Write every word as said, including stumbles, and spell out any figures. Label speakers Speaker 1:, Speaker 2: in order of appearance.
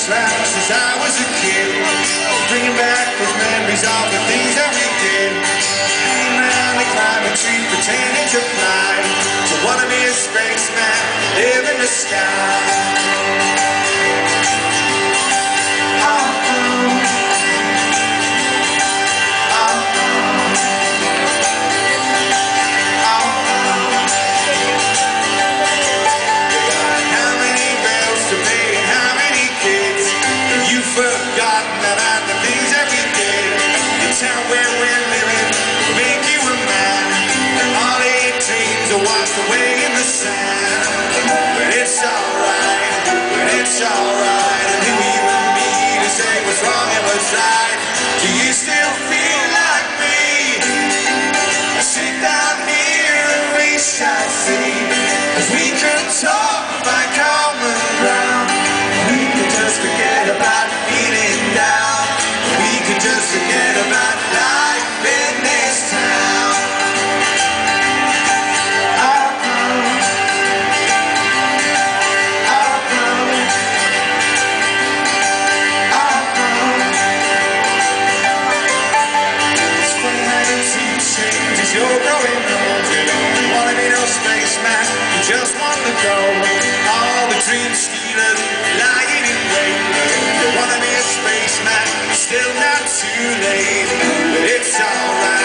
Speaker 1: track since I was a kid, bringing back those memories of the things that we did. Hanging around and climbing trees, pretending to fly. So wanna be a spaceman, live in the sky. Forgotten about the things that we did. The town where we're living will make you a man, and all eight dreams are washed away in the sand. But it's alright, but it's alright. And who even me to say what's wrong and what's right? Do you still feel like me? I sit down here and we shall see, as we can talk by common ground. We can just forget about down. We can just forget about life in this town. Oh, oh, oh, oh. It's funny how you see change as you're growing old. You don't wanna be no spaceman, you just want to go. All the dream stealers lying in wait. You wanna be a spaceman, still not too late, but it's alright.